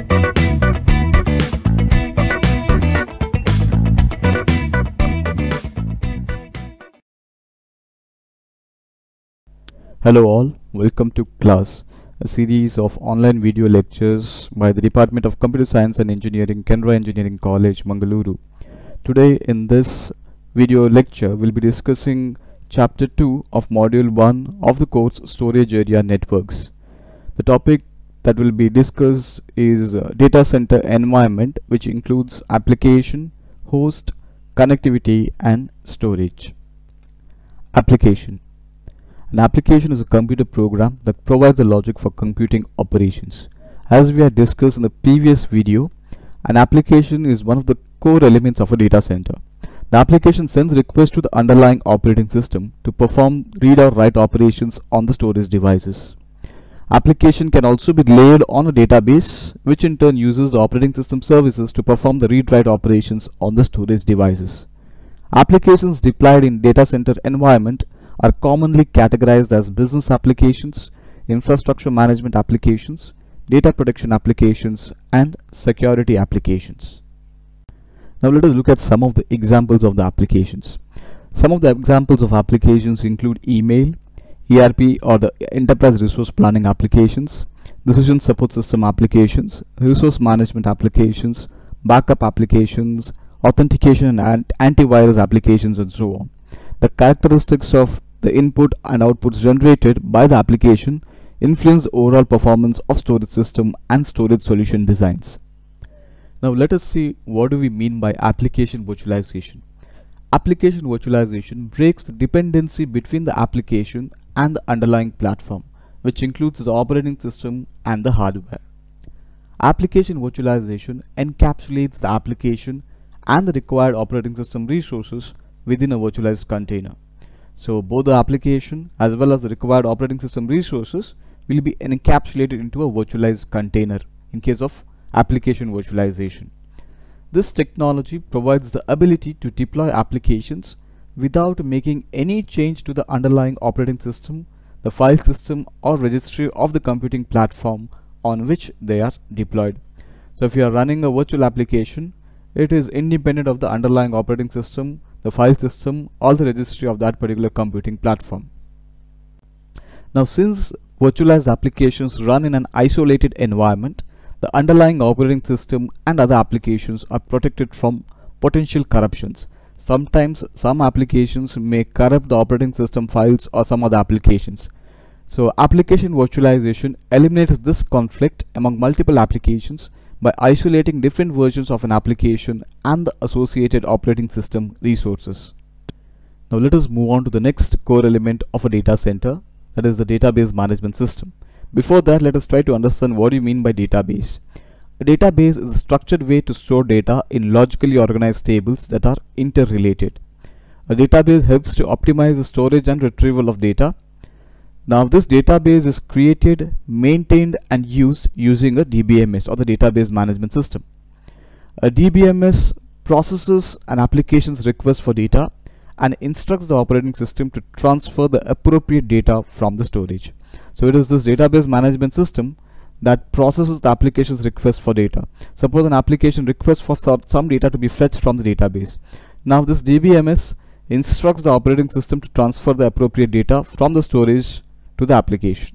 Hello all, welcome to class, a series of online video lectures by the Department of Computer Science and Engineering, Canara Engineering College, Mangaluru. Today in this video lecture, we'll be discussing Chapter 2 of Module 1 of the course Storage Area Networks. The topic that will be discussed is data center environment, which includes application, host, connectivity and storage. Application. An application is a computer program that provides the logic for computing operations. As we had discussed in the previous video, an application is one of the core elements of a data center. The application sends requests to the underlying operating system to perform read or write operations on the storage devices. Application can also be layered on a database, which in turn uses the operating system services to perform the read-write operations on the storage devices. Applications deployed in data center environment are commonly categorized as business applications, infrastructure management applications, data protection applications, and security applications. Now let us look at some of the examples of the applications. Some of the examples of applications include email, ERP or the enterprise resource planning applications, decision support system applications, resource management applications, backup applications, authentication and antivirus applications, and so on. The characteristics of the input and outputs generated by the application influence the overall performance of storage system and storage solution designs. Now let us see what do we mean by application virtualization. Application virtualization breaks the dependency between the application and the underlying platform, which includes the operating system and the hardware. Application virtualization encapsulates the application and the required operating system resources within a virtualized container. So both the application as well as the required operating system resources will be encapsulated into a virtualized container in case of application virtualization. This technology provides the ability to deploy applications without making any change to the underlying operating system, the file system or registry of the computing platform on which they are deployed. So if you are running a virtual application, it is independent of the underlying operating system, the file system or the registry of that particular computing platform. Now since virtualized applications run in an isolated environment, the underlying operating system and other applications are protected from potential corruptions. Sometimes some applications may corrupt the operating system files or some other applications. So application virtualization eliminates this conflict among multiple applications by isolating different versions of an application and the associated operating system resources. Now let us move on to the next core element of a data center, that is the database management system. Before that, let us try to understand what you mean by database. A database is a structured way to store data in logically organized tables that are interrelated. A database helps to optimize the storage and retrieval of data. Now this database is created, maintained and used using a DBMS or the database management system. A DBMS processes an application's request for data and instructs the operating system to transfer the appropriate data from the storage. So it is this database management system that processes the application's request for data. Suppose an application requests for some data to be fetched from the database. Now this DBMS instructs the operating system to transfer the appropriate data from the storage to the application.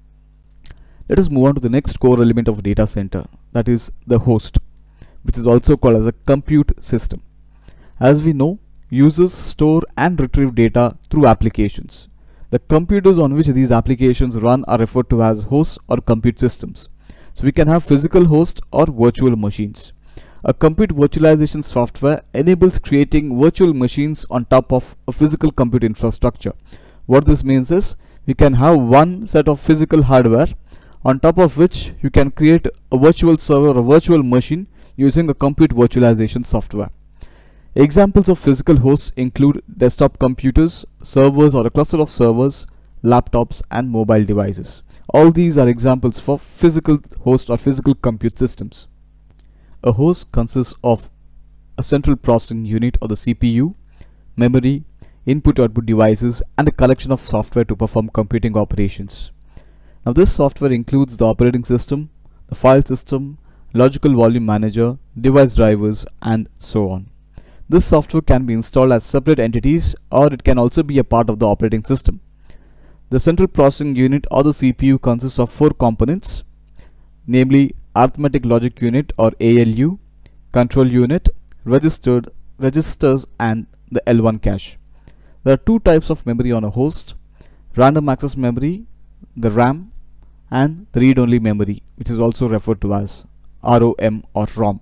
Let us move on to the next core element of a data center, that is the host, which is also called as a compute system. As we know, users store and retrieve data through applications. The computers on which these applications run are referred to as hosts or compute systems. So we can have physical hosts or virtual machines. A compute virtualization software enables creating virtual machines on top of a physical compute infrastructure. What this means is you can have one set of physical hardware on top of which you can create a virtual server or a virtual machine using a compute virtualization software. Examples of physical hosts include desktop computers, servers or a cluster of servers, laptops and mobile devices. All these are examples for physical host or physical compute systems. A host consists of a central processing unit or the CPU, memory, input-output devices and a collection of software to perform computing operations. Now this software includes the operating system, the file system, logical volume manager, device drivers, and so on. This software can be installed as separate entities, or it can also be a part of the operating system. The central processing unit or the CPU consists of 4 components, namely arithmetic logic unit or ALU, control unit, registers, and the L1 cache. There are 2 types of memory on a host: random access memory, the RAM, and the read-only memory, which is also referred to as ROM or ROM.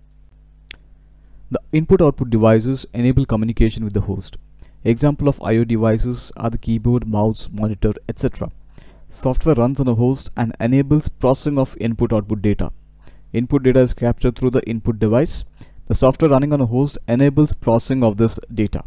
The input-output devices enable communication with the host. Example of I/O devices are the keyboard, mouse, monitor, etc. Software runs on a host and enables processing of input-output data. Input data is captured through the input device. The software running on a host enables processing of this data.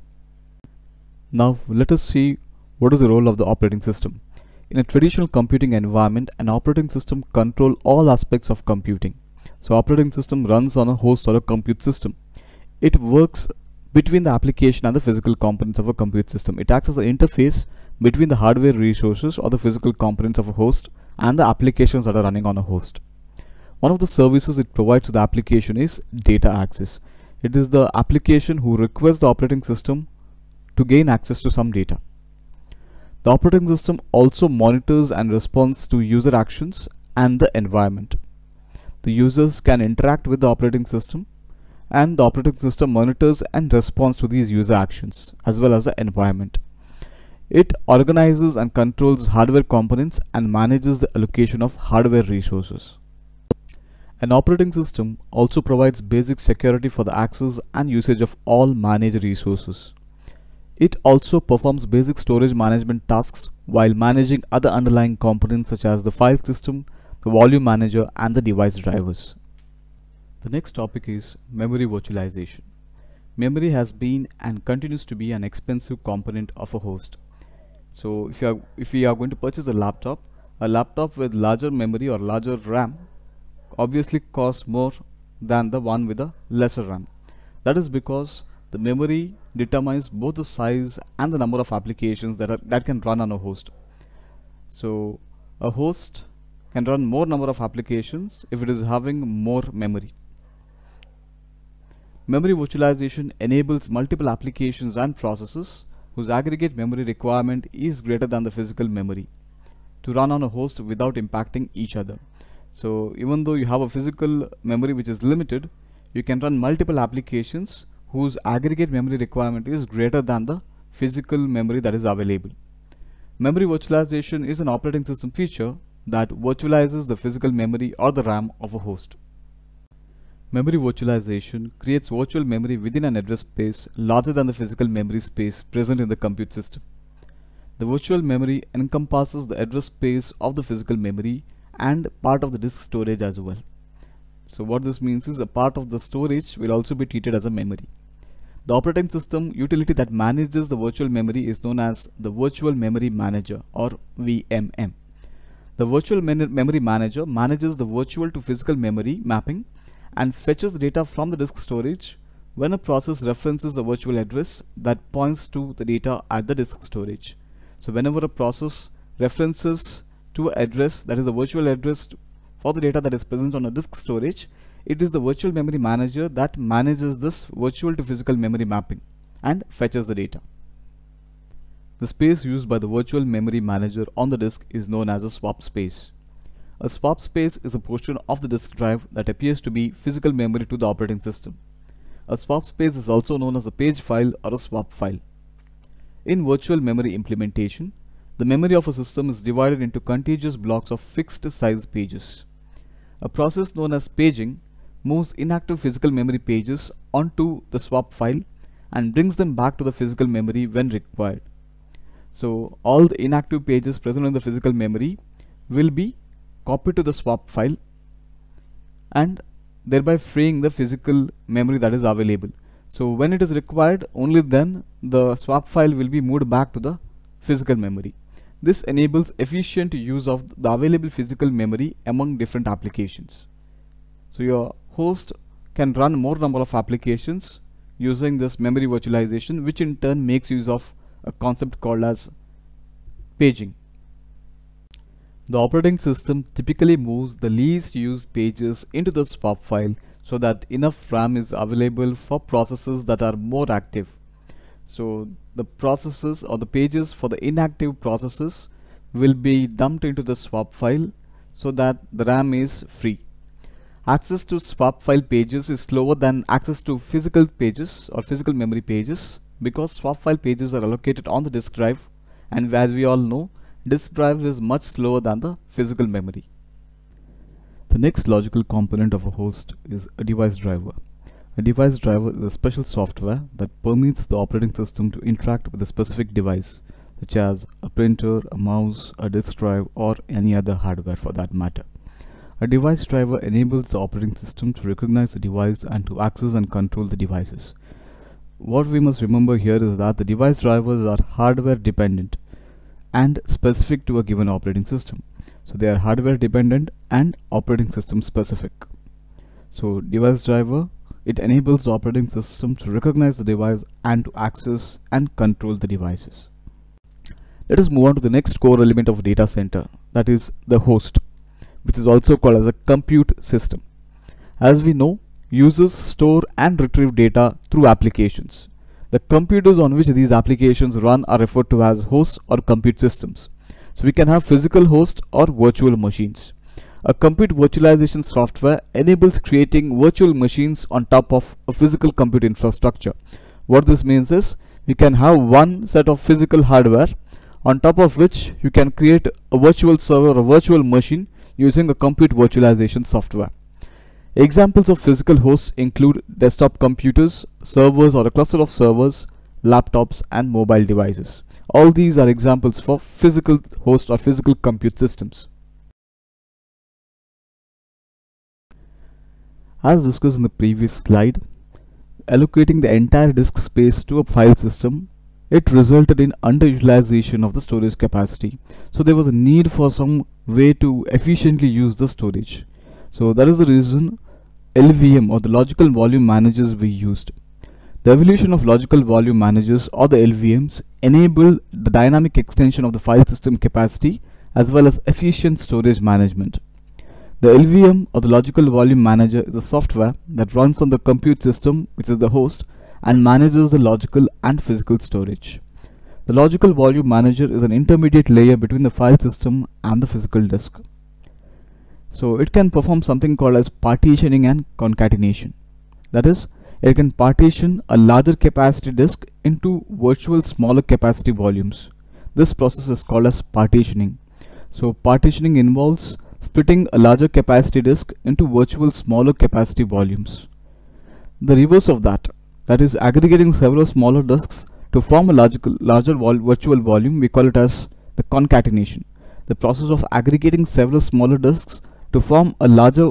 Now let us see what is the role of the operating system. In a traditional computing environment, an operating system controls all aspects of computing. So operating system runs on a host or a compute system. It works between the application and the physical components of a compute system. It acts as an interface between the hardware resources or the physical components of a host and the applications that are running on a host. One of the services it provides to the application is data access. It is the application who requests the operating system to gain access to some data. The operating system also monitors and responds to user actions and the environment. The users can interact with the operating system, and the operating system monitors and responds to these user actions as well as the environment. It organizes and controls hardware components and manages the allocation of hardware resources. An operating system also provides basic security for the access and usage of all managed resources. It also performs basic storage management tasks while managing other underlying components such as the file system, the volume manager, and the device drivers. The next topic is memory virtualization. Memory has been and continues to be an expensive component of a host. So if we are going to purchase a laptop with larger memory or larger RAM obviously costs more than the one with a lesser RAM. That is because the memory determines both the size and the number of applications that can run on a host. So a host can run more number of applications if it is having more memory. Memory virtualization enables multiple applications and processes whose aggregate memory requirement is greater than the physical memory to run on a host without impacting each other. So even though you have a physical memory which is limited, you can run multiple applications whose aggregate memory requirement is greater than the physical memory that is available. Memory virtualization is an operating system feature that virtualizes the physical memory or the RAM of a host. Memory virtualization creates virtual memory within an address space larger than the physical memory space present in the compute system. The virtual memory encompasses the address space of the physical memory and part of the disk storage as well. So what this means is a part of the storage will also be treated as a memory. The operating system utility that manages the virtual memory is known as the Virtual Memory Manager or VMM. The Virtual Memory Manager manages the virtual to physical memory mapping and fetches the data from the disk storage when a process references a virtual address that points to the data at the disk storage. So whenever a process references to an address that is a virtual address for the data that is present on a disk storage, it is the Virtual Memory Manager that manages this virtual to physical memory mapping and fetches the data. The space used by the Virtual Memory Manager on the disk is known as a swap space. A swap space is a portion of the disk drive that appears to be physical memory to the operating system. A swap space is also known as a page file or a swap file. In virtual memory implementation, the memory of a system is divided into contiguous blocks of fixed size pages. A process known as paging moves inactive physical memory pages onto the swap file and brings them back to the physical memory when required. So all the inactive pages present in the physical memory will be copied to the swap file and thereby freeing the physical memory that is available. So when it is required, only then the swap file will be moved back to the physical memory. This enables efficient use of the available physical memory among different applications. So your host can run more number of applications using this memory virtualization, which in turn makes use of a concept called as paging. The operating system typically moves the least used pages into the swap file so that enough RAM is available for processes that are more active. So the processes or the pages for the inactive processes will be dumped into the swap file so that the RAM is free. Access to swap file pages is slower than access to physical pages or physical memory pages because swap file pages are allocated on the disk drive, and as we all know, disk drive is much slower than the physical memory. The next logical component of a host is a device driver. A device driver is a special software that permits the operating system to interact with a specific device, such as a printer, a mouse, a disk drive, or any other hardware for that matter. A device driver enables the operating system to recognize the device and to access and control the devices. What we must remember here is that the device drivers are hardware dependent and specific to a given operating system. So they are hardware dependent and operating system specific. So device driver, it enables the operating system to recognize the device and to access and control the devices. Let us move on to the next core element of data center, that is the host, which is also called as a compute system. As we know, users store and retrieve data through applications. The computers on which these applications run are referred to as hosts or compute systems. So we can have physical hosts or virtual machines. A compute virtualization software enables creating virtual machines on top of a physical compute infrastructure. What this means is we can have one set of physical hardware on top of which you can create a virtual server or a virtual machine using a compute virtualization software. Examples of physical hosts include desktop computers, servers or a cluster of servers, laptops and mobile devices. All these are examples for physical host or physical compute systems. As discussed in the previous slide, allocating the entire disk space to a file system, it resulted in underutilization of the storage capacity. So there was a need for some way to efficiently use the storage. So that is the reason LVM or the logical volume managers were used. The evolution of logical volume managers or the LVMs enabled the dynamic extension of the file system capacity as well as efficient storage management. The LVM or the logical volume manager is a software that runs on the compute system, which is the host, and manages the logical and physical storage. The logical volume manager is an intermediate layer between the file system and the physical disk. So it can perform something called as partitioning and concatenation. That is, it can partition a larger capacity disk into virtual smaller capacity volumes. This process is called as partitioning. So partitioning involves splitting a larger capacity disk into virtual smaller capacity volumes. The reverse of that is aggregating several smaller disks to form a larger virtual volume, we call it as the concatenation. The process of aggregating several smaller disks to form a larger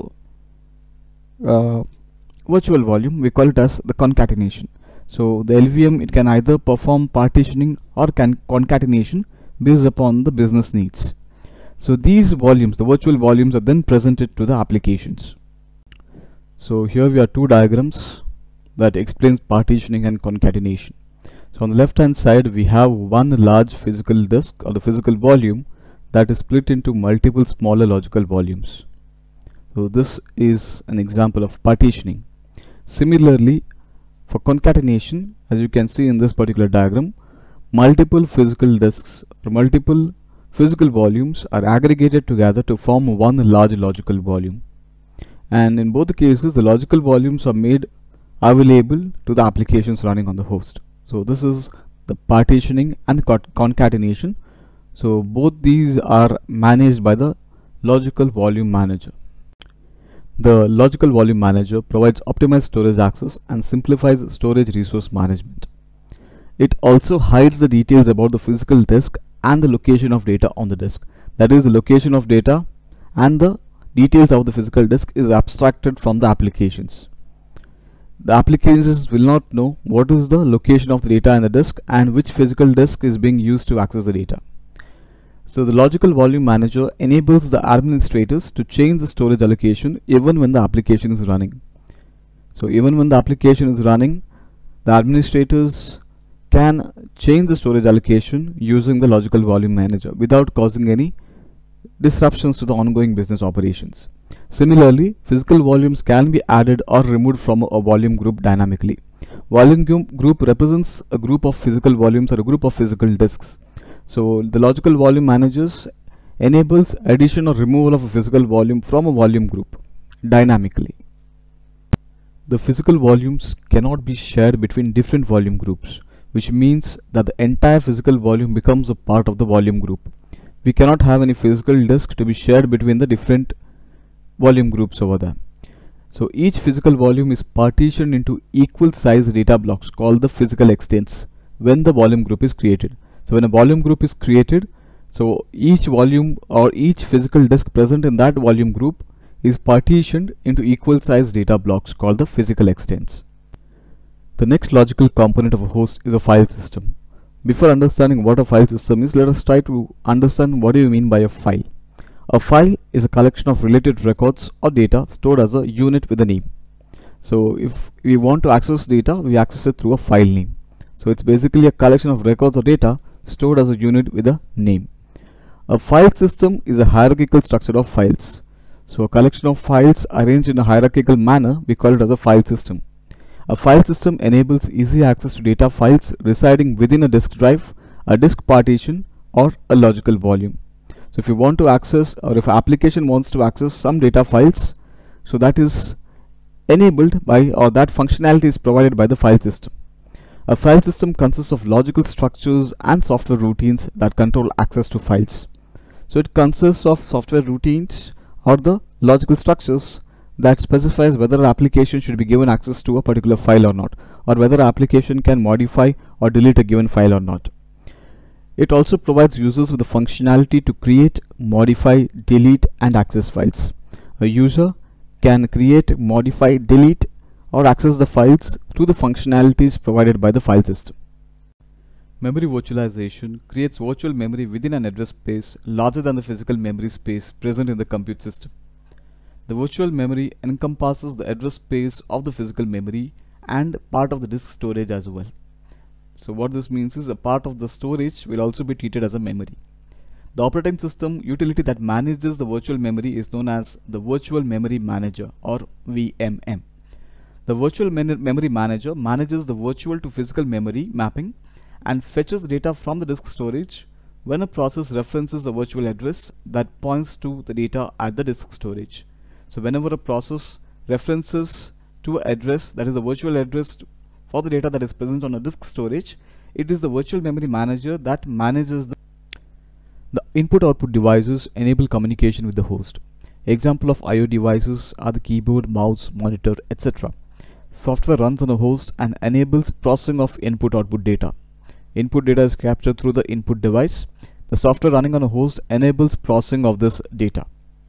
virtual volume, we call it as the concatenation. So the LVM, it can either perform partitioning or concatenation based upon the business needs. So these volumes, the virtual volumes, are then presented to the applications. So here we have two diagrams that explains partitioning and concatenation. So on the left hand side we have one large physical disk or the physical volume that is split into multiple smaller logical volumes. So this is an example of partitioning. Similarly, for concatenation, as you can see in this particular diagram, multiple physical disks or multiple physical volumes are aggregated together to form one large logical volume. And in both the cases, the logical volumes are made available to the applications running on the host. So this is the partitioning and concatenation. So both these are managed by the logical volume manager. The logical volume manager provides optimized storage access and simplifies storage resource management. It also hides the details about the physical disk and the location of data on the disk. That is, the location of data and the details of the physical disk is abstracted from the applications. The applications will not know what is the location of the data in the disk and which physical disk is being used to access the data. So the logical volume manager enables the administrators to change the storage allocation even when the application is running. So even when the application is running, the administrators can change the storage allocation using the logical volume manager without causing any disruptions to the ongoing business operations. Similarly, physical volumes can be added or removed from a volume group dynamically. Volume group represents a group of physical volumes or a group of physical disks. So the logical volume managers enables addition or removal of a physical volume from a volume group dynamically. The physical volumes cannot be shared between different volume groups, which means that the entire physical volume becomes a part of the volume group. We cannot have any physical disk to be shared between the different volume groups over there. So each physical volume is partitioned into equal size data blocks called the physical extents when the volume group is created. So when a volume group is created, so each volume or each physical disk present in that volume group is partitioned into equal size data blocks called the physical extents. The next logical component of a host is a file system. Before understanding what a file system is, let us try to understand what do you mean by a file. A file is a collection of related records or data stored as a unit with a name. So if we want to access data, we access it through a file name. So it's basically a collection of records or data stored as a unit with a name. A file system is a hierarchical structure of files. So a collection of files arranged in a hierarchical manner, we call it as a file system. A file system enables easy access to data files residing within a disk drive, a disk partition, or a logical volume. So if you want to access, or if application wants to access some data files, so that is enabled by, or that functionality is provided by the file system. A file system consists of logical structures and software routines that control access to files. So it consists of software routines or the logical structures that specifies whether an application should be given access to a particular file or not, or whether an application can modify or delete a given file or not. It also provides users with the functionality to create, modify, delete, and access files. A user can create, modify, delete, or access the files through the functionalities provided by the file system. Memory virtualization creates virtual memory within an address space larger than the physical memory space present in the compute system. The virtual memory encompasses the address space of the physical memory and part of the disk storage as well. So what this means is a part of the storage will also be treated as a memory. The operating system utility that manages the virtual memory is known as the Virtual Memory Manager, or VMM. The Virtual Memory Manager manages the virtual to physical memory mapping and fetches data from the disk storage when a process references a virtual address that points to the data at the disk storage. So whenever a process references to an address that is a virtual address for the data that is present on a disk storage, it is the Virtual Memory Manager that manages the input-output devices enable communication with the host. Example of I/O devices are the keyboard, mouse, monitor, etc. Software runs on a host and enables processing of input-output data. Input data is captured through the input device. The software running on a host enables processing of this data.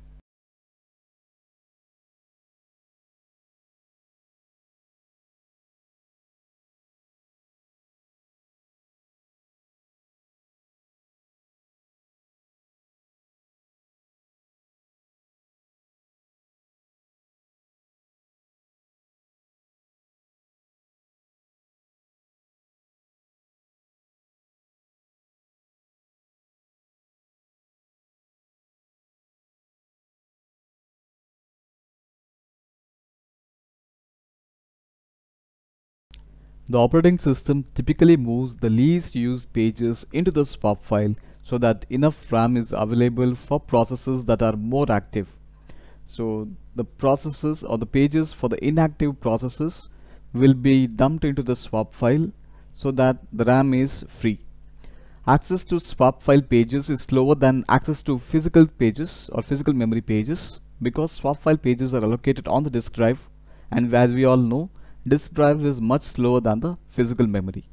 The operating system typically moves the least used pages into the swap file so that enough RAM is available for processes that are more active. So the processes or the pages for the inactive processes will be dumped into the swap file so that the RAM is free. Access to swap file pages is slower than access to physical pages or physical memory pages because swap file pages are allocated on the disk drive, and as we all know, disk drive is much slower than the physical memory.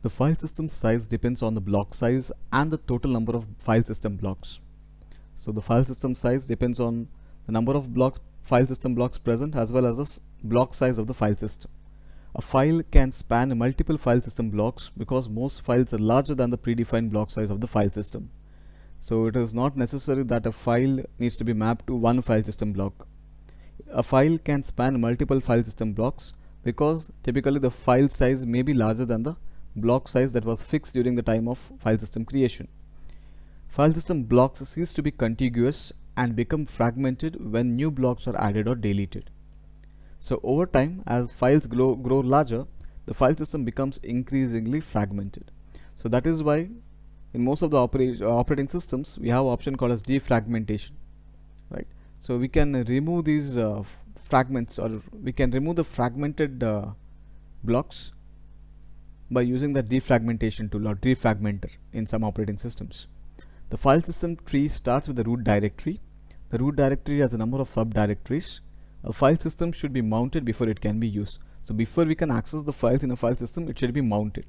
The file system size depends on the block size and the total number of file system blocks. So the file system size depends on the number of file system blocks present as well as the block size of the file system. A file can span multiple file system blocks because most files are larger than the predefined block size of the file system. So it is not necessary that a file needs to be mapped to one file system block. A file can span multiple file system blocks because typically the file size may be larger than the block size that was fixed during the time of file system creation. File system blocks cease to be contiguous and become fragmented when new blocks are added or deleted. So over time, as files grow larger, the file system becomes increasingly fragmented. So that is why in most of the operating systems we have an option called as defragmentation, right? So we can remove these fragments, or we can remove the fragmented blocks by using the defragmentation tool or defragmenter in some operating systems. The file system tree starts with the root directory. The root directory has a number of subdirectories. A file system should be mounted before it can be used. So before we can access the files in a file system, it should be mounted.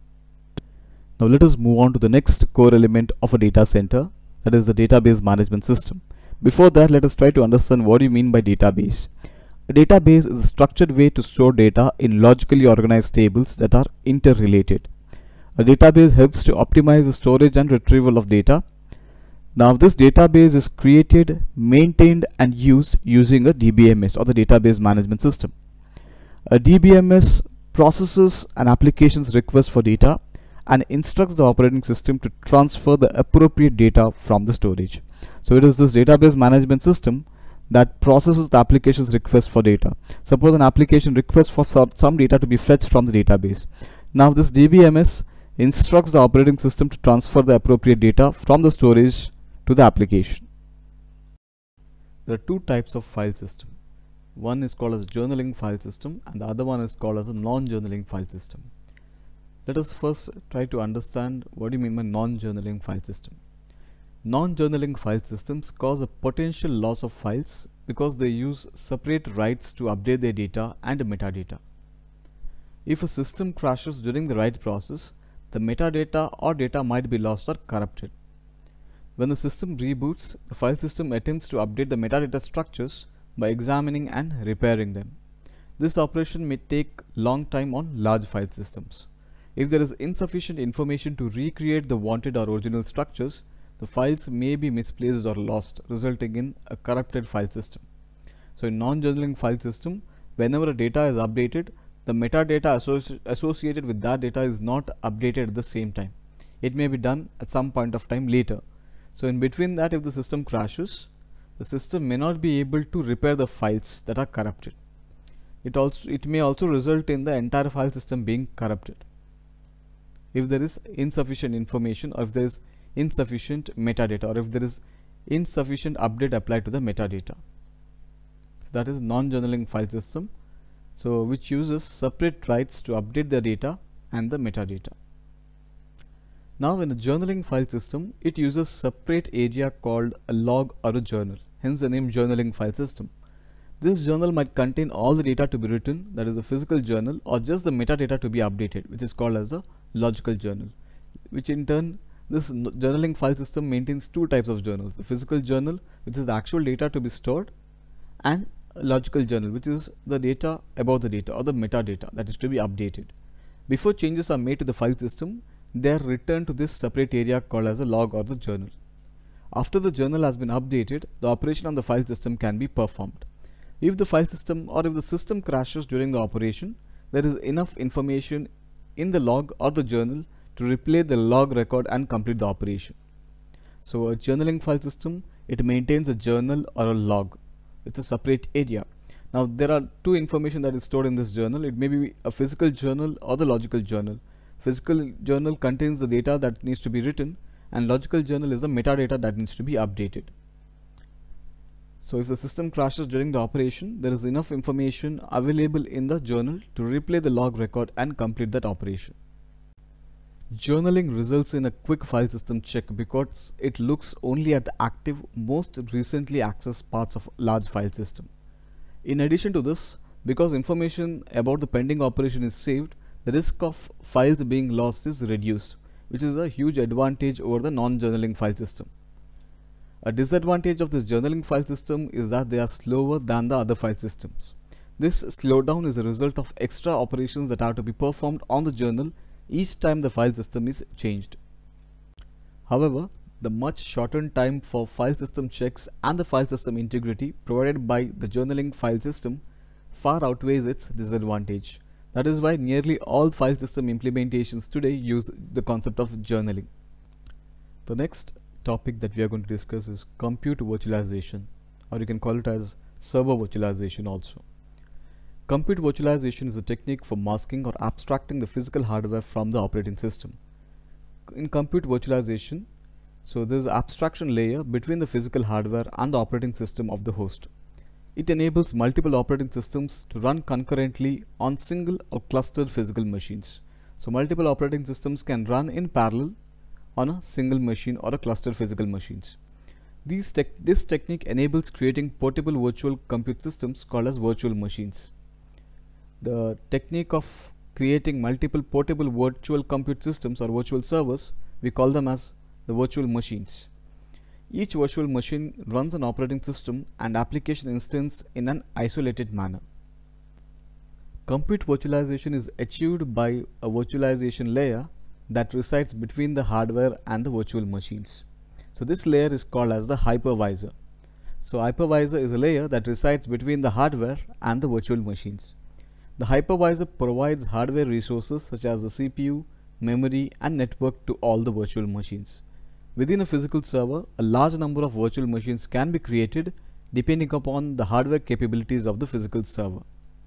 Now let us move on to the next core element of a data center, that is the database management system. Before that, let us try to understand what do you mean by database. A database is a structured way to store data in logically organized tables that are interrelated. A database helps to optimize the storage and retrieval of data. Now this database is created, maintained and used using a DBMS or the database management system. A DBMS processes an application's request for data and instructs the operating system to transfer the appropriate data from the storage. So it is this database management system that processes the application's request for data. Suppose an application requests for some data to be fetched from the database. Now this DBMS instructs the operating system to transfer the appropriate data from the storage to the application. There are two types of file system. One is called as journaling file system and the other one is called as a non-journaling file system. Let us first try to understand what do you mean by non-journaling file system. Non-journaling file systems cause a potential loss of files because they use separate writes to update their data and metadata. If a system crashes during the write process, the metadata or data might be lost or corrupted. When the system reboots, the file system attempts to update the metadata structures by examining and repairing them. This operation may take long time on large file systems. If there is insufficient information to recreate the wanted or original structures, the files may be misplaced or lost, resulting in a corrupted file system. So in non-journaling file system, whenever a data is updated, the metadata associated with that data is not updated at the same time. It may be done at some point of time later. So in between that, if the system crashes, the system may not be able to repair the files that are corrupted. It may also result in the entire file system being corrupted if there is insufficient information, or if there is insufficient metadata, or if there is insufficient update applied to the metadata. So that is non-journaling file system, so which uses separate writes to update the data and the metadata. Now in a journaling file system, it uses separate area called a log or a journal, hence the name journaling file system. This journal might contain all the data to be written, that is a physical journal, or just the metadata to be updated, which is called as a logical journal, which in turn this journaling file system maintains two types of journals: the physical journal, which is the actual data to be stored, and a logical journal, which is the data about the data or the metadata that is to be updated. Before changes are made to the file system, they are returned to this separate area called as a log or the journal. After the journal has been updated, the operation on the file system can be performed. If the file system or if the system crashes during the operation, there is enough information in the log or the journal to replay the log record and complete the operation. So a journaling file system, it maintains a journal or a log with a separate area. Now there are two information that is stored in this journal. It may be a physical journal or the logical journal. Physical journal contains the data that needs to be written, and logical journal is the metadata that needs to be updated. So if the system crashes during the operation, there is enough information available in the journal to replay the log record and complete that operation. Journaling results in a quick file system check because it looks only at the active, most recently accessed parts of large file system. In addition to this, because information about the pending operation is saved, the risk of files being lost is reduced, which is a huge advantage over the non-journaling file system. A disadvantage of this journaling file system is that they are slower than the other file systems. This slowdown is a result of extra operations that have to be performed on the journal each time the file system is changed. However, the much shortened time for file system checks and the file system integrity provided by the journaling file system far outweighs its disadvantage. That is why nearly all file system implementations today use the concept of journaling. The next topic that we are going to discuss is compute virtualization, or you can call it as server virtualization also. Compute virtualization is a technique for masking or abstracting the physical hardware from the operating system. In compute virtualization, so there is an abstraction layer between the physical hardware and the operating system of the host. It enables multiple operating systems to run concurrently on single or clustered physical machines. So multiple operating systems can run in parallel on a single machine or a clustered physical machines. This technique enables creating portable virtual compute systems called as virtual machines. The technique of creating multiple portable virtual compute systems or virtual servers, we call them as the virtual machines. Each virtual machine runs an operating system and application instance in an isolated manner. Compute virtualization is achieved by a virtualization layer that resides between the hardware and the virtual machines. So this layer is called as the hypervisor. So hypervisor is a layer that resides between the hardware and the virtual machines. The hypervisor provides hardware resources such as the CPU, memory, and network to all the virtual machines. Within a physical server, a large number of virtual machines can be created depending upon the hardware capabilities of the physical server.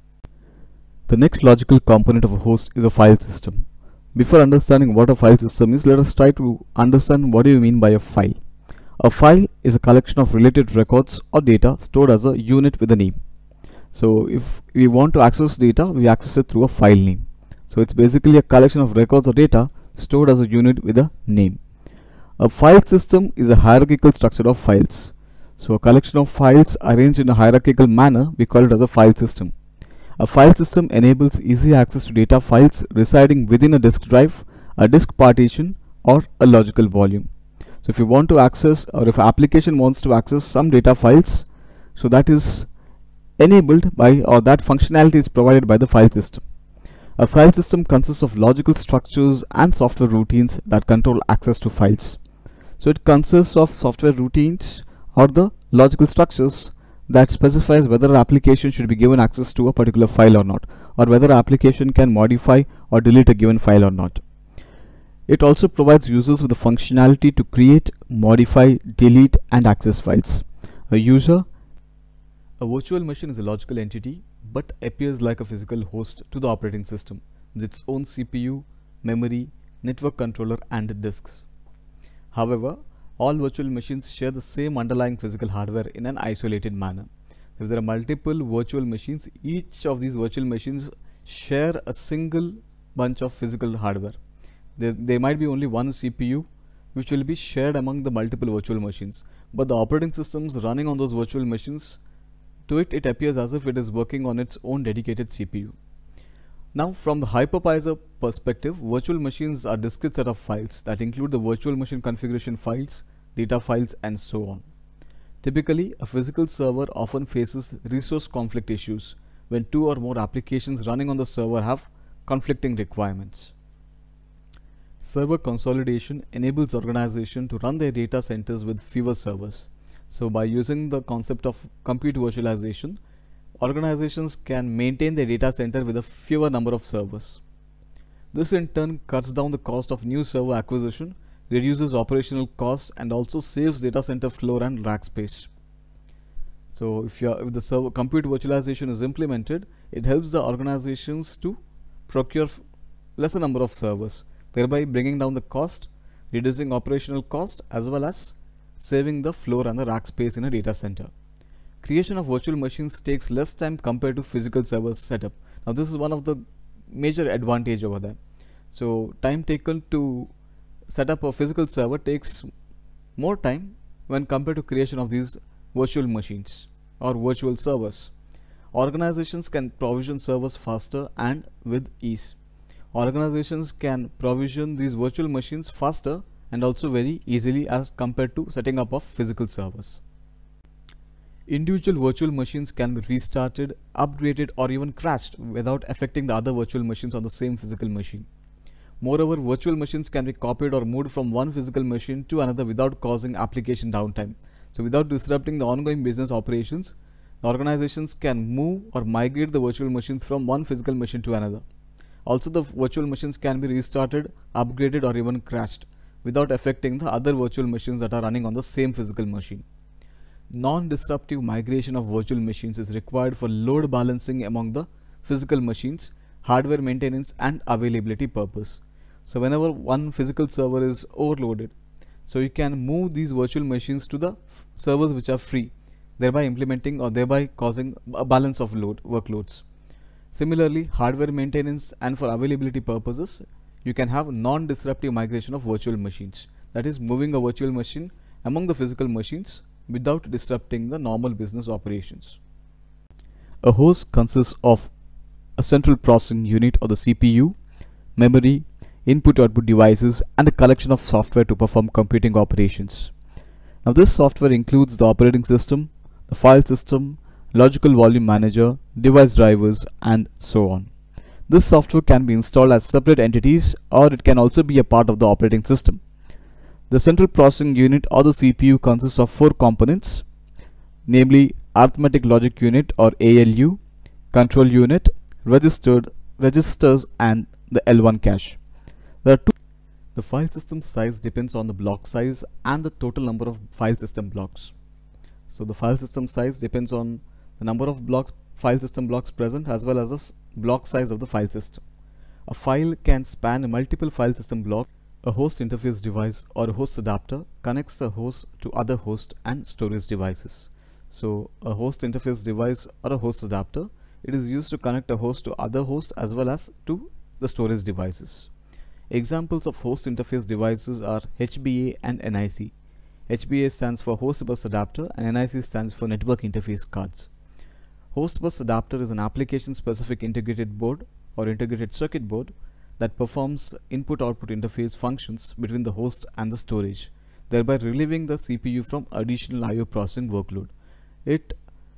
The next logical component of a host is a file system. Before understanding what a file system is, let us try to understand what do you mean by a file. A file is a collection of related records or data stored as a unit with a name. So if we want to access data, we access it through a file name. So it's basically a collection of records or data stored as a unit with a name. A file system is a hierarchical structure of files. So a collection of files arranged in a hierarchical manner, we call it as a file system. A file system enables easy access to data files residing within a disk drive, a disk partition, or a logical volume. So if you want to access, or if an application wants to access some data files, so that is enabled by, or that functionality is provided by the file system. A file system consists of logical structures and software routines that control access to files. So it consists of software routines or the logical structures that specifies whether an application should be given access to a particular file or not, or whether an application can modify or delete a given file or not. It also provides users with the functionality to create, modify, delete, and access files. A virtual machine is a logical entity but appears like a physical host to the operating system with its own CPU, memory, network controller, and disks. However, all virtual machines share the same underlying physical hardware in an isolated manner. If there are multiple virtual machines, each of these virtual machines share a single bunch of physical hardware. There might be only one CPU which will be shared among the multiple virtual machines, but the operating systems running on those virtual machines, to it appears as if it is working on its own dedicated CPU. Now, from the hypervisor perspective, virtual machines are a discrete set of files that include the virtual machine configuration files, data files, and so on. Typically, a physical server often faces resource conflict issues when two or more applications running on the server have conflicting requirements. Server consolidation enables organizations to run their data centers with fewer servers. So by using the concept of compute virtualization, organizations can maintain their data center with a fewer number of servers. This in turn cuts down the cost of new server acquisition, reduces operational costs, and also saves data center floor and rack space. So if the server compute virtualization is implemented, it helps the organizations to procure lesser number of servers, thereby bringing down the cost, reducing operational cost, as well as saving the floor and the rack space in a data center. Creation of virtual machines takes less time compared to physical server setup. Now this is one of the major advantage over there. So time taken to set up a physical server takes more time when compared to creation of these virtual machines or virtual servers. Organizations can provision servers faster and with ease. Organizations can provision these virtual machines faster and also very easily as compared to setting up of physical servers. Individual virtual machines can be restarted, upgraded, or even crashed without affecting the other virtual machines on the same physical machine. Moreover, virtual machines can be copied or moved from one physical machine to another without causing application downtime. So without disrupting the ongoing business operations, the organizations can move or migrate the virtual machines from one physical machine to another. Also, the virtual machines can be restarted, upgraded, or even crashed without affecting the other virtual machines that are running on the same physical machine. Non-disruptive migration of virtual machines is required for load balancing among the physical machines, hardware maintenance, and availability purpose. So whenever one physical server is overloaded, so you can move these virtual machines to the servers which are free, thereby implementing or thereby causing a balance of workloads. Similarly, hardware maintenance and for availability purposes, you can have non-disruptive migration of virtual machines. That is, moving a virtual machine among the physical machines without disrupting the normal business operations. A host consists of a central processing unit or the CPU, memory, input-output devices, and a collection of software to perform computing operations. Now this software includes the operating system, the file system, logical volume manager, device drivers, and so on. This software can be installed as separate entities, or it can also be a part of the operating system. The central processing unit or the CPU consists of 4 components, namely arithmetic logic unit or ALU, control unit, registers, and the L1 cache. There are two. The file system size depends on the block size and the total number of file system blocks. So the file system size depends on the number of file system blocks present as well as the block size of the file system. A file can span multiple file system blocks. A host interface device or a host adapter connects the host to other host and storage devices. So a host interface device or a host adapter, it is used to connect a host to other host as well as to the storage devices. Examples of host interface devices are HBA and NIC. HBA stands for host bus adapter and NIC stands for network interface cards. Host bus adapter is an application specific integrated board or integrated circuit board that performs input-output interface functions between the host and the storage, thereby relieving the CPU from additional I/O processing workload. It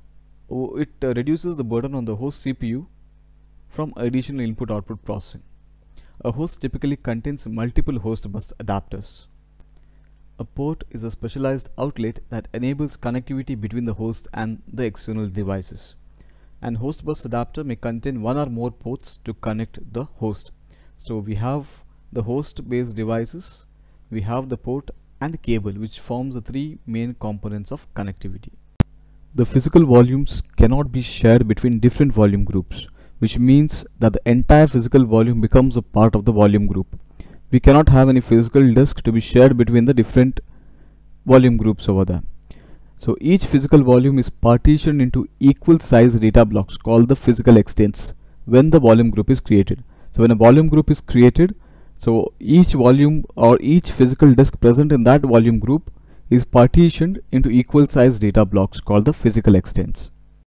reduces the burden on the host CPU from additional input-output processing. A host typically contains multiple host bus adapters. A port is a specialized outlet that enables connectivity between the host and the external devices. An host bus adapter may contain one or more ports to connect the host. So we have the host based devices, we have the port and cable, which forms the 3 main components of connectivity. The physical volumes cannot be shared between different volume groups, which means that the entire physical volume becomes a part of the volume group. We cannot have any physical disk to be shared between the different volume groups over there. So each physical volume is partitioned into equal size data blocks called the physical extents when the volume group is created. So when a volume group is created, so each volume or each physical disk present in that volume group is partitioned into equal size data blocks called the physical extents.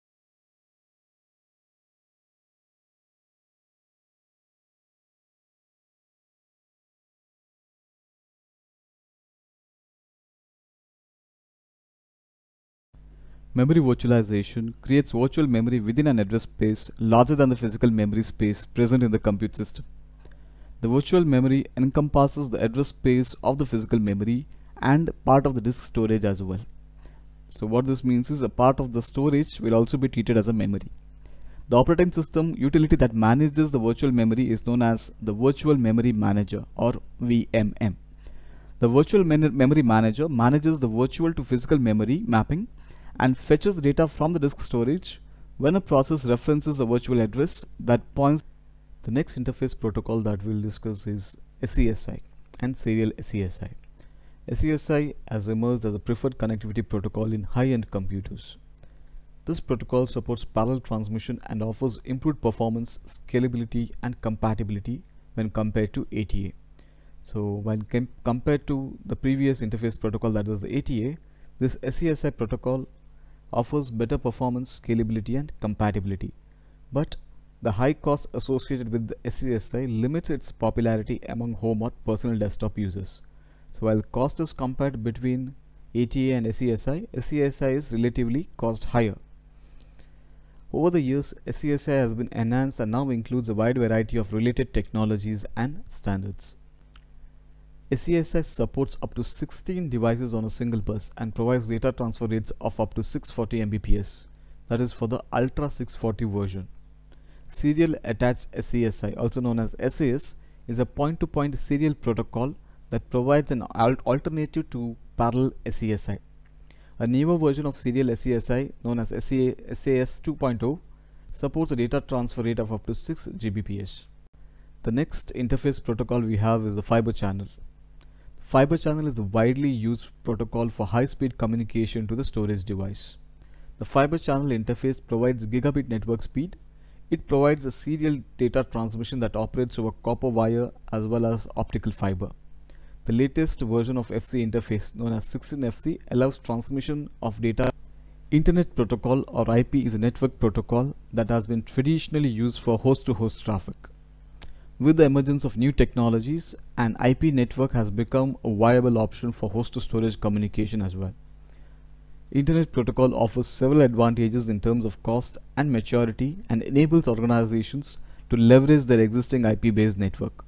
Memory virtualization creates virtual memory within an address space larger than the physical memory space present in the compute system. The virtual memory encompasses the address space of the physical memory and part of the disk storage as well. So what this means is a part of the storage will also be treated as a memory. The operating system utility that manages the virtual memory is known as the Virtual Memory Manager or VMM. The Virtual Memory Manager manages the virtual to physical memory mapping and fetches data from the disk storage when a process references a virtual address that points. The next interface protocol that we'll discuss is SCSI and serial SCSI. SCSI has emerged as a preferred connectivity protocol in high-end computers. This protocol supports parallel transmission and offers improved performance, scalability, and compatibility when compared to ATA. So when compared to the previous interface protocol, that is the ATA, this SCSI protocol offers better performance, scalability, and compatibility. But The high cost associated with the SCSI limits its popularity among home or personal desktop users. So while cost is compared between ATA and SCSI, SCSI is relatively cost higher. Over the years, SCSI has been enhanced and now includes a wide variety of related technologies and standards. SCSI supports up to 16 devices on a single bus and provides data transfer rates of up to 640 Mbps. That is for the Ultra 640 version. Serial Attached SCSI, also known as SAS, is a point-to-point serial protocol that provides an alternative to parallel SCSI. A newer version of serial SCSI, known as SAS 2.0, supports a data transfer rate of up to 6 Gbps. The next interface protocol we have is the Fiber Channel. Fiber Channel is a widely used protocol for high-speed communication to the storage device. The Fiber Channel interface provides gigabit network speed. It provides a serial data transmission that operates over copper wire as well as optical fiber. The latest version of FC interface, known as 16FC, allows transmission of data. Internet Protocol, or IP, is a network protocol that has been traditionally used for host-to-host traffic. With the emergence of new technologies, an IP network has become a viable option for host-to-storage communication as well. Internet Protocol offers several advantages in terms of cost and maturity and enables organizations to leverage their existing IP-based network.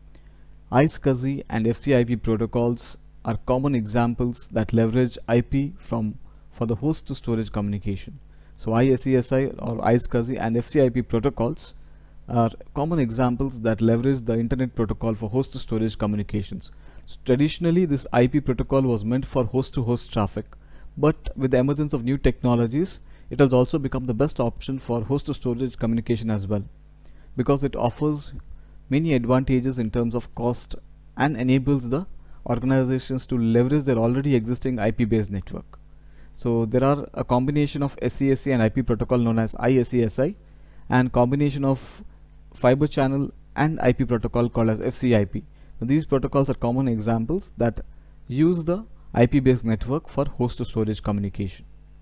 iSCSI and FCIP protocols are common examples that leverage IP for the host-to-storage communication. So ISCSI or iSCSI and FCIP protocols are common examples that leverage the Internet Protocol for host-to-storage communications. So traditionally, this IP protocol was meant for host-to-host traffic, but with the emergence of new technologies, it has also become the best option for host-to-storage communication as well, because it offers many advantages in terms of cost and enables the organizations to leverage their already existing IP-based network. So there are a combination of SCSI and IP protocol known as ISCSI, and combination of Fiber Channel and IP protocol called as FCIP. Now, these protocols are common examples that use the IP-based network for host-to-storage communication.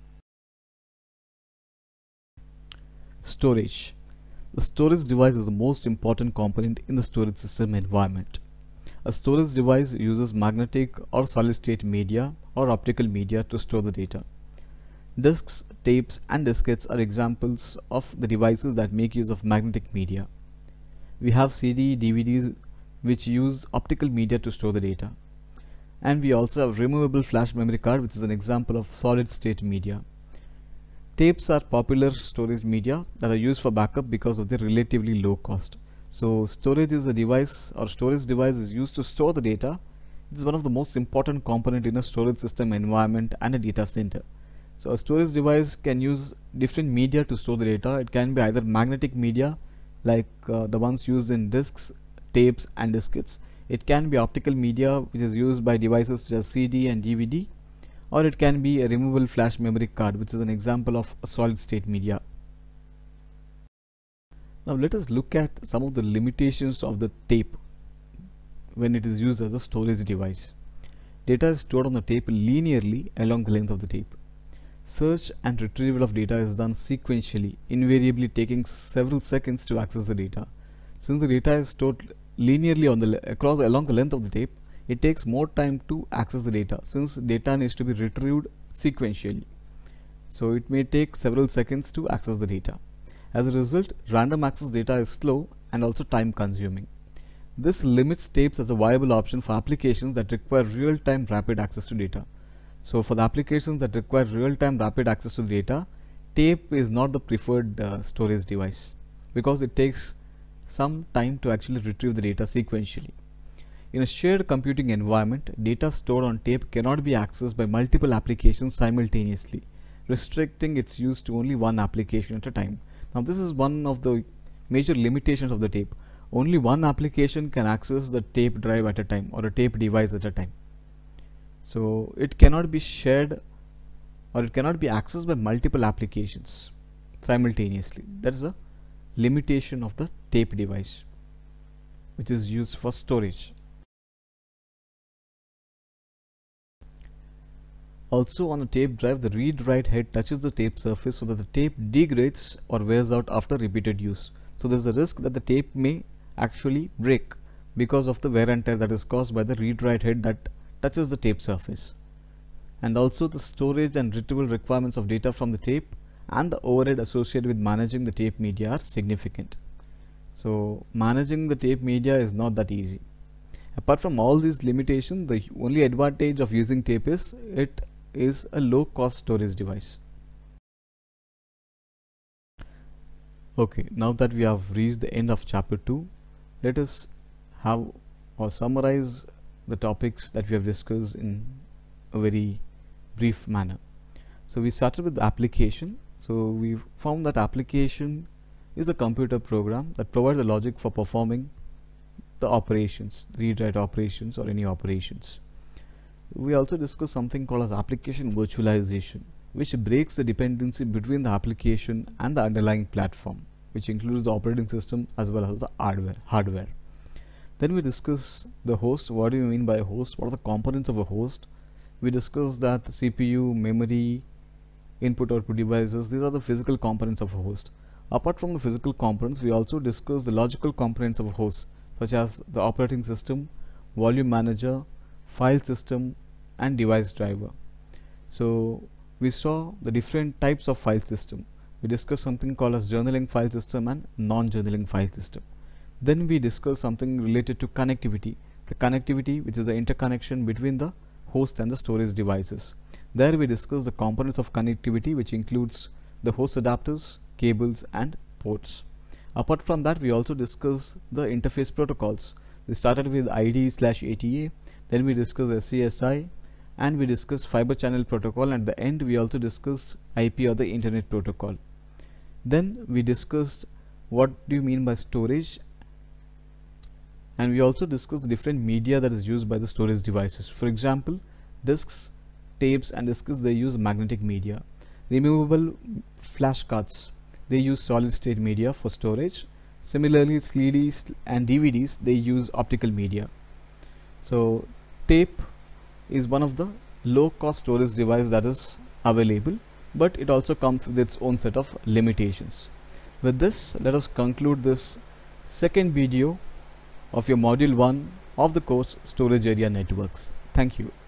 Storage. The storage device is the most important component in the storage system environment. A storage device uses magnetic or solid-state media or optical media to store the data. Disks, tapes, and diskettes are examples of the devices that make use of magnetic media. We have CD, DVDs which use optical media to store the data. And we also have removable flash memory card, which is an example of solid-state media. Tapes are popular storage media that are used for backup because of their relatively low cost. So storage is a device, or storage device is used to store the data. It is one of the most important component in a storage system environment and a data center. So a storage device can use different media to store the data. It can be either magnetic media, like the ones used in disks, tapes, and diskettes. It can be optical media, which is used by devices such as CD and DVD, or it can be a removable flash memory card, which is an example of a solid-state media. Now let us look at some of the limitations of the tape when it is used as a storage device. Data is stored on the tape linearly along the length of the tape. Search and retrieval of data is done sequentially, invariably taking several seconds to access the data. Since the data is stored linearly along the length of the tape, it takes more time to access the data, since data needs to be retrieved sequentially. So it may take several seconds to access the data. As a result, random access data is slow and also time consuming. This limits tapes as a viable option for applications that require real-time rapid access to data. So for the applications that require real-time rapid access to data, tape is not the preferred storage device, because it takes some time to actually retrieve the data sequentially. In a shared computing environment, data stored on tape cannot be accessed by multiple applications simultaneously, restricting its use to only one application at a time. Now this is one of the major limitations of the tape. Only one application can access the tape drive at a time, or a tape device at a time. So it cannot be shared, or it cannot be accessed by multiple applications simultaneously. That is a limitation of the tape device, which is used for storage. Also, on a tape drive, the read-write head touches the tape surface so that the tape degrades or wears out after repeated use. So there's a risk that the tape may actually break because of the wear and tear that is caused by the read-write head that touches the tape surface. And also the storage and retrieval requirements of data from the tape and the overhead associated with managing the tape media are significant. So managing the tape media is not that easy. Apart from all these limitations, the only advantage of using tape is it is a low cost storage device. Okay, now that we have reached the end of chapter 2, let us have or summarize the topics that we have discussed in a very brief manner. So we started with the application. So we found that application is a computer program that provides the logic for performing the operations, read-write operations or any operations. We also discussed something called as application virtualization, which breaks the dependency between the application and the underlying platform, which includes the operating system as well as the hardware. Then we discuss the host. What do you mean by a host? What are the components of a host? We discussed that the CPU, memory, input-output devices, these are the physical components of a host. Apart from the physical components, we also discussed the logical components of a host, such as the operating system, volume manager, file system, and device driver. So we saw the different types of file system. We discussed something called as journaling file system and non-journaling file system. Then we discussed something related to connectivity. The connectivity, which is the interconnection between the host and the storage devices. There we discussed the components of connectivity, which includes the host adapters, cables, and ports. Apart from that, we also discussed the interface protocols. We started with IDE/ATA, then we discussed SCSI, and we discussed fiber channel protocol, and at the end we also discussed IP or the internet protocol. Then we discussed what do you mean by storage, and we also discussed the different media that is used by the storage devices. For example, disks, tapes, and disks, they use magnetic media. Removable flash cards, they use solid state media for storage. Similarly, CDs and DVDs, they use optical media. So tape is one of the low cost storage device that is available, but it also comes with its own set of limitations. With this, let us conclude this second video of your module 1 of the course Storage Area Networks. Thank you.